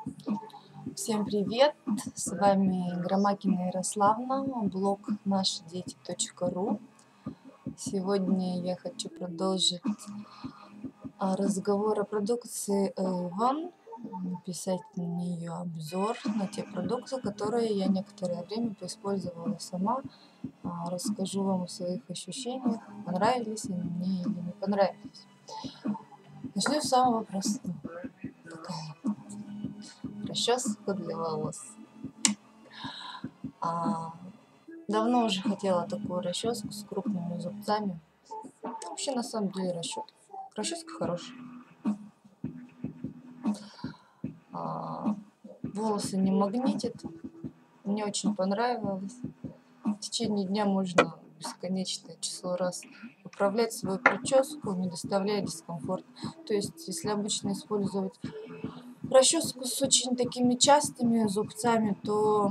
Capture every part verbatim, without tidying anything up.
Всем привет! С вами Громакина Ярославна, блог наши дети точка ру. Сегодня я хочу продолжить разговор о продукции Avon, написать на нее обзор на те продукты, которые я некоторое время поиспользовала сама. Расскажу вам о своих ощущениях, понравились они мне или не понравились. Начну с самого простого. Такая расческа для волос. А, давно уже хотела такую расческу с крупными зубцами. Вообще, на самом деле, расчет. Расческа хорошая. А, волосы не магнитит. Мне очень понравилось. В течение дня можно бесконечное число раз управлять свою прическу, не доставляя дискомфорт. То есть, если обычно использовать расческу с очень такими частыми зубцами, то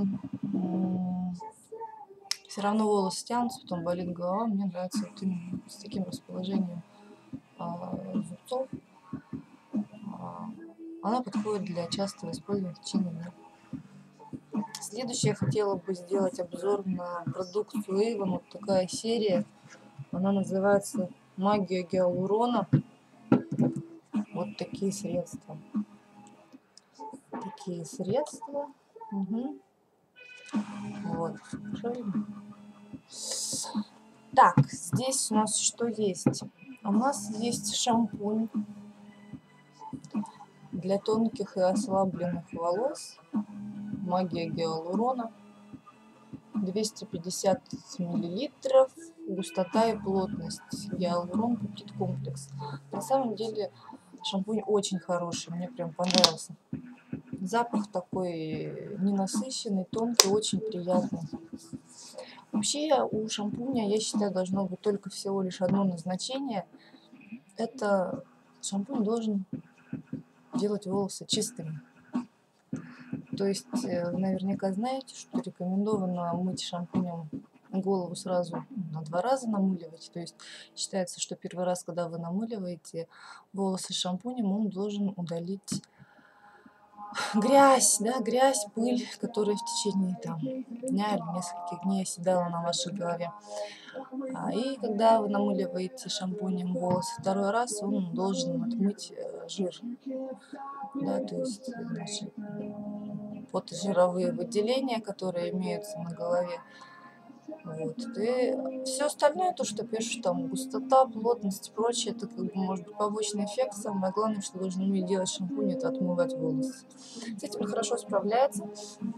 все равно волосы тянутся, потом болит голова. Мне нравится вот именно с таким расположением а, зубцов. А, она подходит для частого использования в течение дня. Следующее я хотела бы сделать обзор на продукцию Avon. Вот такая серия. Она называется Магия гиалурона. Вот такие средства. Такие средства. Угу. Вот. Так, здесь у нас что есть? У нас есть шампунь для тонких и ослабленных волос. Магия гиалурона. двести пятьдесят миллилитров. Густота и плотность. Гиалурон пептид комплекс. На самом деле шампунь очень хороший. Мне прям понравился. Запах такой ненасыщенный, тонкий, очень приятный. Вообще у шампуня, я считаю, должно быть только всего лишь одно назначение. Это шампунь должен делать волосы чистыми. То есть вы наверняка знаете, что рекомендовано мыть шампунем голову сразу на два раза намыливать. То есть считается, что первый раз, когда вы намыливаете волосы шампунем, он должен удалить грязь, да, грязь, пыль, которая в течение там, дня или нескольких дней оседала на вашей голове. А, и когда вы намыливаете шампунем волосы второй раз, он должен отмыть э, жир. Да, то есть наши потожировые выделения, которые имеются на голове. Вот. И все остальное, то, что пишут, там, густота, плотность и прочее, это как бы может быть побочный эффект. Самое главное, что должен уметь делать шампунь, это отмывать волосы. С этим он хорошо справляется.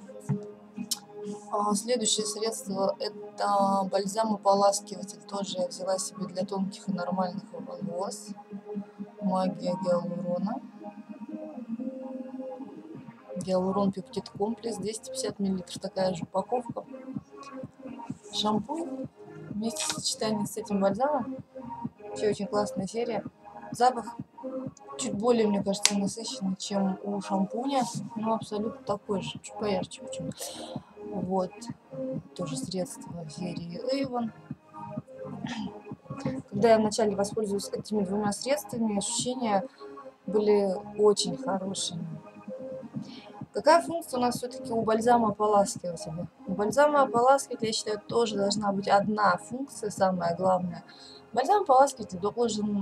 А, следующее средство – это бальзам-ополаскиватель. Тоже я взяла себе для тонких и нормальных волос. Магия гиалурона. Гиалурон пептид комплекс, двести пятьдесят миллилитров, такая же упаковка. Шампунь вместе в сочетании с этим бальзамом. Вообще очень классная серия. Запах чуть более, мне кажется, насыщенный, чем у шампуня, но абсолютно такой же, чуть поярче почему-то. Вот, тоже средство серии Avon. Когда я вначале воспользовалась этими двумя средствами, ощущения были очень хорошими. Какая функция у нас все-таки у бальзама-ополаскивателя? У бальзама-ополаскивателя, я считаю, тоже должна быть одна функция, самая главная. Бальзам-ополаскиватель должен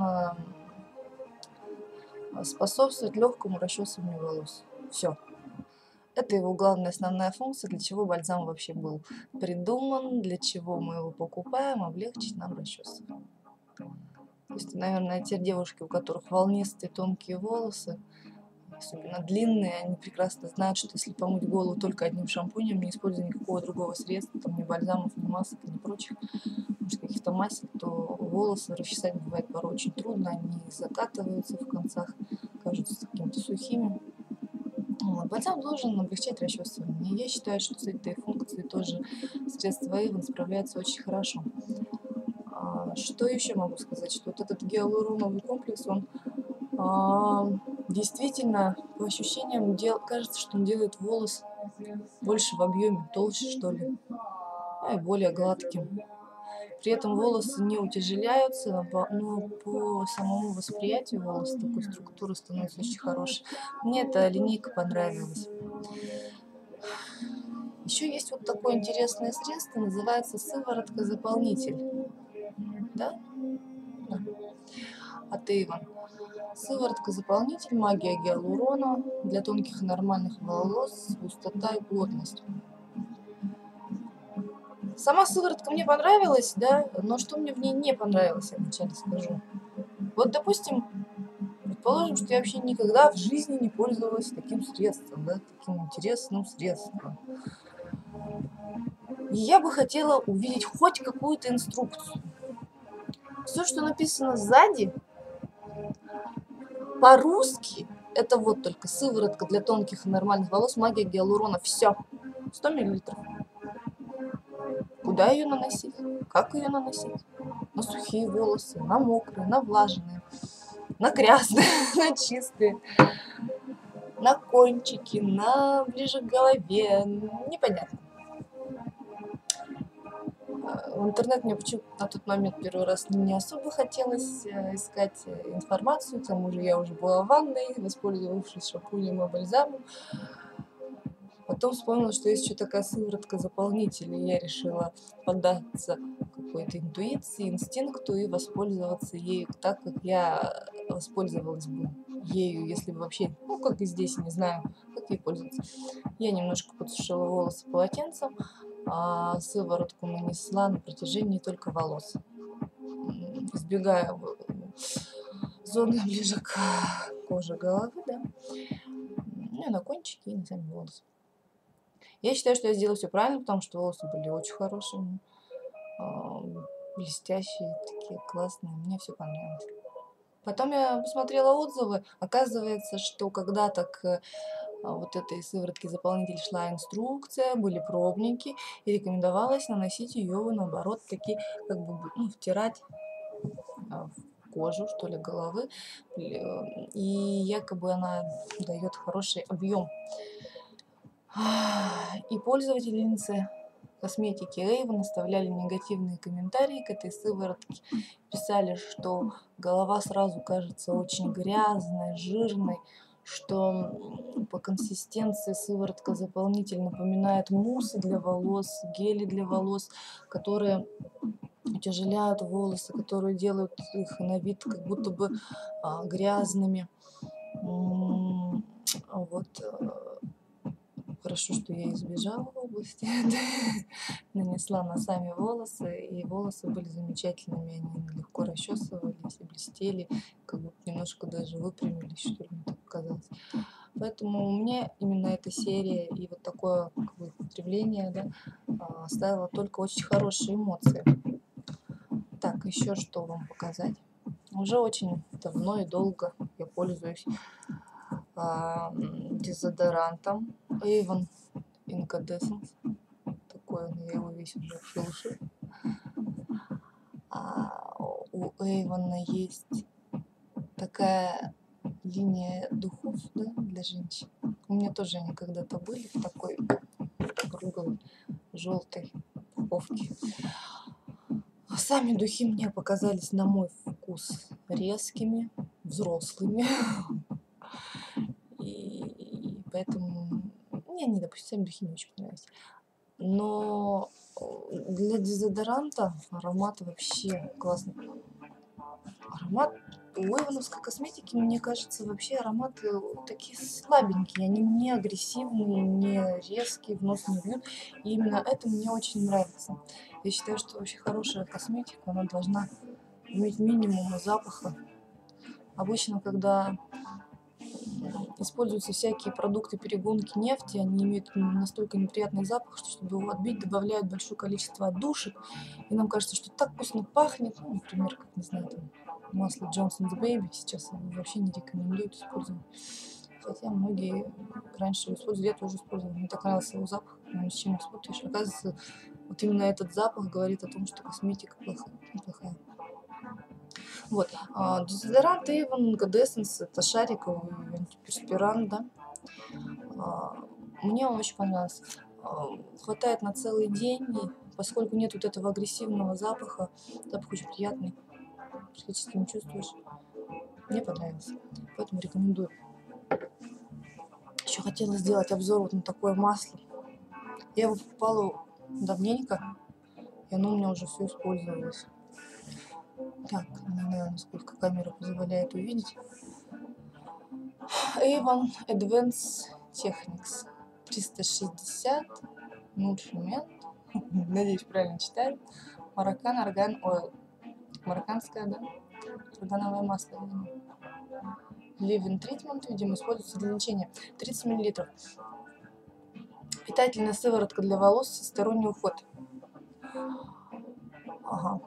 способствовать легкому расчесыванию волос. Все. Это его главная основная функция, для чего бальзам вообще был придуман, для чего мы его покупаем, облегчить нам расчесывание. То есть, наверное, те девушки, у которых волнистые тонкие волосы, особенно длинные, они прекрасно знают, что если помыть голову только одним шампунем, не используя никакого другого средства, там, ни бальзамов, ни масок, ни прочих, может, каких-то масел, то волосы расчесать бывает порой очень трудно, они закатываются в концах, кажутся какими-то сухими. Вот. Бальзам должен облегчать расчесывание. И я считаю, что с этой функцией тоже средство Avon справляется очень хорошо. А, что еще могу сказать? Что вот этот гиалуроновый комплекс, он а, действительно, по ощущениям, дел, кажется, что он делает волос больше в объеме, толще, что ли, и более гладким. При этом волосы не утяжеляются, но по самому восприятию волоса такой структуры становится очень хорошей. Мне эта линейка понравилась. Еще есть вот такое интересное средство, называется сыворотка-заполнитель. Да? Да. От Avon. Сыворотка-заполнитель, магия гиалурона для тонких и нормальных волос, густота и плотность. Сама сыворотка мне понравилась, да, но что мне в ней не понравилось, я вначале скажу. Вот, допустим, предположим, что я вообще никогда в жизни не пользовалась таким средством, да, таким интересным средством. И я бы хотела увидеть хоть какую-то инструкцию. Все, что написано сзади, по-русски, это вот только сыворотка для тонких и нормальных волос, магия гиалурона, все, сто миллилитров. Куда ее наносить? Как ее наносить? На сухие волосы, на мокрые, на влажные, на грязные, на чистые, на кончики, на ближе к голове. Непонятно. В интернет мне почему-то на тот момент первый раз не особо хотелось искать информацию. К тому же я уже была в ванной, воспользовавшись шампунем и бальзамом. Потом вспомнила, что есть еще такая сыворотка-заполнитель, и я решила поддаться какой-то интуиции, инстинкту и воспользоваться ею так, как я воспользовалась бы ею, если бы вообще, ну, как и здесь, не знаю, как ей пользоваться. Я немножко подсушила волосы полотенцем, а сыворотку нанесла на протяжении только волос, избегая зоны ближе к коже головы, да, ну и на кончики, и на сами волосы. Я считаю, что я сделала все правильно, потому что волосы были очень хорошими, блестящие, такие классные. Мне все понравилось. Потом я посмотрела отзывы. Оказывается, что когда-то к вот этой сыворотке заполнитель шла инструкция, были пробники, и рекомендовалось наносить ее, наоборот, таки как бы, ну, втирать в кожу, что ли, головы, и якобы она дает хороший объем. И пользовательницы косметики Avon оставляли негативные комментарии к этой сыворотке. Писали, что голова сразу кажется очень грязной, жирной, что по консистенции сыворотка-заполнитель напоминает муссы для волос, гели для волос, которые утяжеляют волосы, которые делают их на вид как будто бы а, грязными. Вот. Хорошо, что я избежала области, нанесла на сами волосы, и волосы были замечательными, они легко расчесывались и блестели, как будто немножко даже выпрямились, что ли, мне так показалось. Поэтому мне именно эта серия и вот такое как бы потребление, да, оставило только очень хорошие эмоции. Так, еще что вам показать? Уже очень давно и долго я пользуюсь дезодорантом Avon Incandescence. Такой он, я его весь уже шелуши. А у Avon есть такая линия духов, да, для женщин. У меня тоже они когда-то были в такой круглой желтой упаковке. Сами духи мне показались на мой вкус резкими, взрослыми. И поэтому мне они, допустим, сами духи не очень понравились. Но для дезодоранта аромат вообще классный. Аромат у эвоновской косметики, мне кажется, вообще ароматы такие слабенькие. Они не агрессивные, не резкие, в нос не бьют. И именно это мне очень нравится. Я считаю, что вообще хорошая косметика, она должна иметь минимум запаха. Обычно, когда используются всякие продукты перегонки нефти, они имеют настолько неприятный запах, что чтобы его отбить, добавляют большое количество отдушек. И нам кажется, что так вкусно пахнет. Ну, например, как, не знаю, там, масло Johnson's Baby сейчас вообще не рекомендуют использовать. Хотя многие раньше использовали, я тоже использовала. Мне так нравился его запах, но с чем их спутаешь. Оказывается, вот именно этот запах говорит о том, что косметика плохая. неплохая. Вот, а, дезодорант Avon Incandescence, это шариковый антиперспирант, да. А, мне он очень понравился. А, хватает на целый день, и поскольку нет вот этого агрессивного запаха, запах очень приятный, практически не чувствуешь. Мне понравилось, поэтому рекомендую. Еще хотела сделать обзор вот на такое масло. Я его покупала давненько, и оно у меня уже все использовалось. Так, не знаю, насколько камера позволяет увидеть. Avon Advanced Techniques триста шестьдесят Nutriment. Надеюсь, правильно читаю. Мароккан Орган Ойл. Марокканское, да? Органовое масло. Living Treatment, видимо, используется для лечения. тридцать миллилитров. Питательная сыворотка для волос, всесторонний уход. Ага.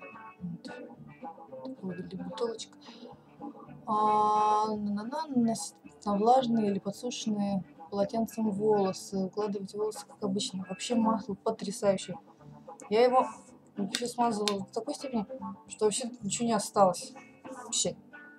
Вот. Выглядит бутылочка. А, на, на, наносить на влажные или подсушенные полотенцем волосы. Укладывать волосы, как обычно. Вообще масло потрясающее. Я его вообще смазывала в такой степени, что вообще ничего не осталось. Вообще.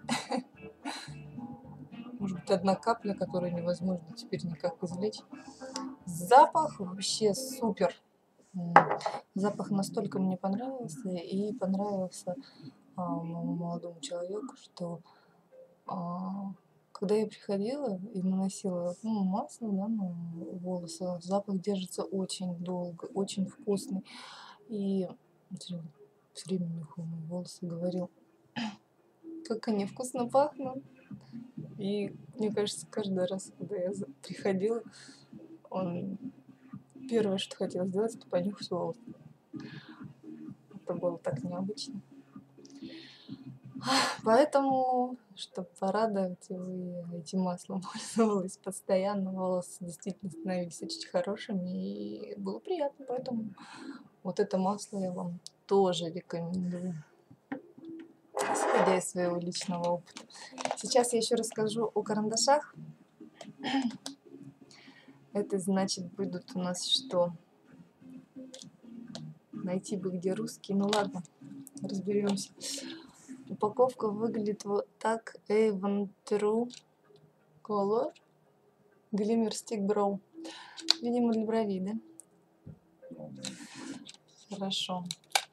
Может быть, одна капля, которую невозможно теперь никак извлечь. Запах вообще супер. Запах настолько мне понравился, и понравился а, моему молодому человеку, что а, когда я приходила и наносила ну, масло, да, на волосы, запах держится очень долго, очень вкусный. И все время нюхал мои волосы, говорил, как они вкусно пахнут. И мне кажется, каждый раз, когда я приходила, он первое, что хотел сделать, это понюхать волосы. Это было так необычно. Поэтому, чтобы порадовать его, я этим маслом пользовалась постоянно. Волосы действительно становились очень хорошими, и было приятно. Поэтому вот это масло я вам тоже рекомендую, исходя из своего личного опыта. Сейчас я еще расскажу о карандашах. Это значит, будут у нас что? Найти бы где русский. Ну ладно, разберемся. Упаковка выглядит вот так. Avon True Color Glimmer Stick Brow. Видимо, для бровей, да? Хорошо.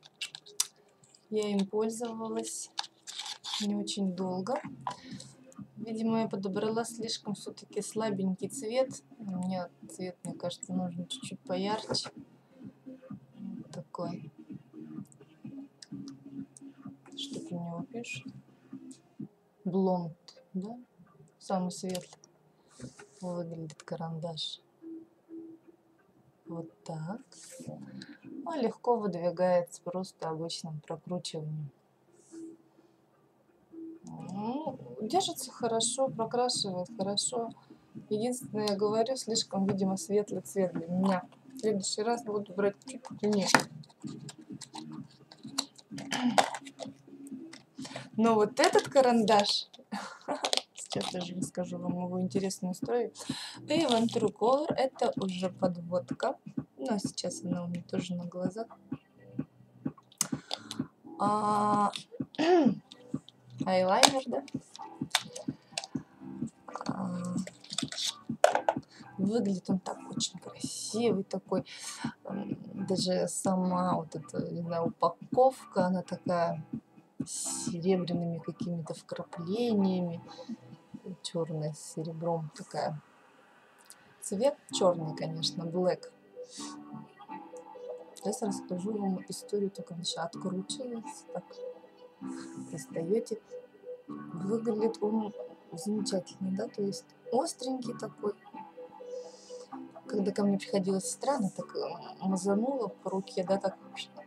Я им пользовалась не очень долго. Видимо, я подобрала слишком все-таки слабенький цвет. Мне цвет, мне кажется, нужен чуть-чуть поярче. Вот такой. Что про него пишут? Блонд, да? Самый светлый. Выглядит карандаш. Вот так. Он легко выдвигается просто обычным прокручиванием. Ну, держится хорошо, прокрашивает хорошо. Единственное, я говорю, слишком, видимо, светлый цвет для меня. В следующий раз буду брать чуть длиннее. Но вот этот карандаш, сейчас даже расскажу вам его интересную историю. Avon True Color, это уже подводка. Но сейчас она у меня тоже на глазах. А, айлайнер, да? А, выглядит он так очень красивый, такой. Даже сама вот эта, не знаю, упаковка, она такая с серебряными какими-то вкраплениями. Черная с серебром такая. Цвет черный, конечно, black. Сейчас расскажу вам историю, только наша откручивается. Так, достаете. Выглядит он замечательно, да, то есть остренький такой. Когда ко мне приходила сестра, она так мазанула по руке, да, так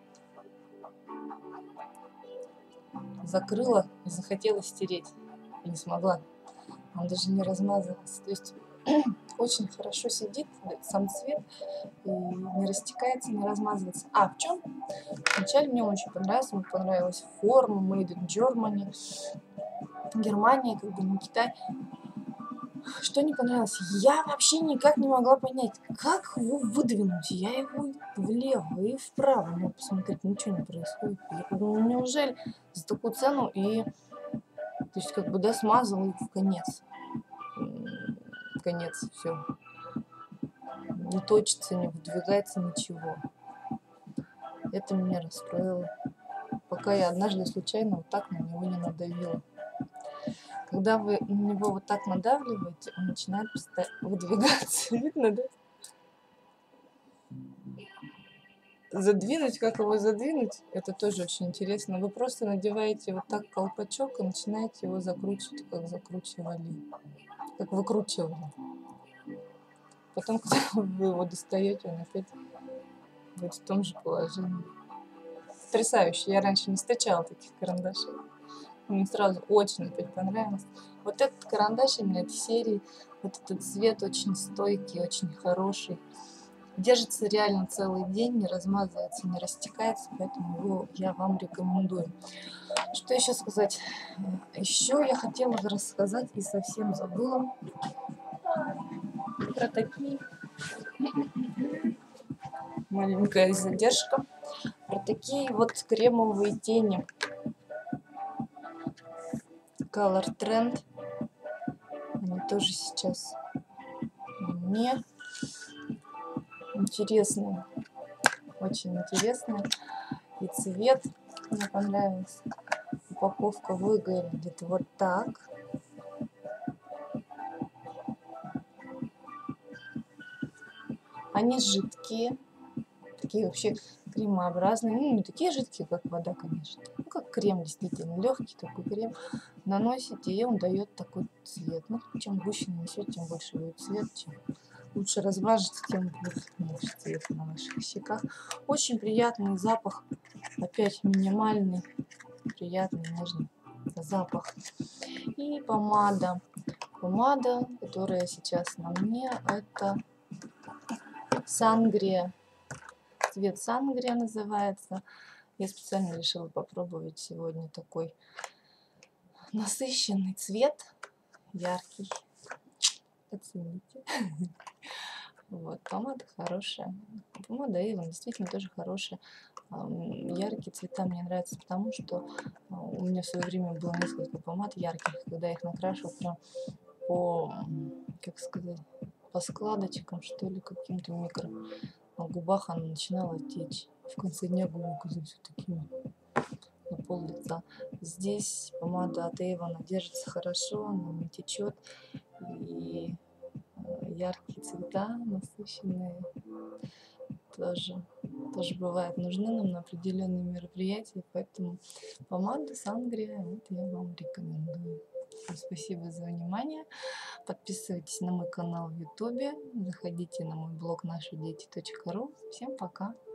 закрыла и захотела стереть. И не смогла. Он даже не размазывался. То есть очень хорошо сидит сам цвет и не растекается, не размазывается. А в чем? Вначале мне очень понравился, мне понравилась форма Made in Germany. Германия, как бы не Китай. Что не понравилось? Я вообще никак не могла понять, как его выдвинуть. Я его влево и вправо. Ну, посмотреть, ничего не происходит. Я подумала, ну, неужели за такую цену и... То есть, как бы, да, смазал и в конец. В конец, все. Не точится, не выдвигается ничего. Это меня расстроило. Пока я однажды случайно вот так на него не надавила. Когда вы на него вот так надавливаете, он начинает выдвигаться. Видно, да? Задвинуть, как его задвинуть, это тоже очень интересно. Вы просто надеваете вот так колпачок и начинаете его закручивать, как закручивали, как выкручивали. Потом, когда вы его достаете, он опять будет в том же положении. Потрясающе. Я раньше не встречала таких карандашей. Мне сразу очень опять понравилось. Вот этот карандаш именно этой серии, вот этот цвет очень стойкий, очень хороший. Держится реально целый день, не размазывается, не растекается, поэтому его я вам рекомендую. Что еще сказать? Еще я хотела рассказать и совсем забыла про такие... Маленькая задержка. Про такие вот кремовые тени. Color Trend. Они тоже сейчас мне интересные. Очень интересные. И цвет мне понравился. Упаковка выглядит вот так. Они жидкие. Такие вообще кремообразные. Ну, не такие жидкие, как вода, конечно. Ну, как крем, действительно. Легкий такой крем. Наносите, и он дает такой цвет. Ну, чем гуще нанесете, тем больше будет цвет. Чем лучше размажете, тем будет меньше цвета на ваших щеках. Очень приятный запах. Опять минимальный, приятный, нежный запах. И помада. Помада, которая сейчас на мне, это Сангрия. Цвет Сангрия называется. Я специально решила попробовать сегодня такой насыщенный цвет, яркий. Оцените. Вот, помада хорошая. Помада Avon действительно тоже хорошая. Яркие цвета мне нравятся, потому что у меня в свое время было несколько помад ярких, когда я их накрашивала прям по, как сказать, по складочкам, что ли, каким-то микро. На губах она начинала течь. В конце дня губы оказались такими на пол лица. Здесь помада от Avon держится хорошо, она не течет. И яркие цвета, насыщенные, тоже, тоже бывают нужны нам на определенные мероприятия. Поэтому помада Сангрия, вот я вам рекомендую. Всем спасибо за внимание. Подписывайтесь на мой канал в ютубе. Заходите на мой блог наши дети точка ру. Всем пока!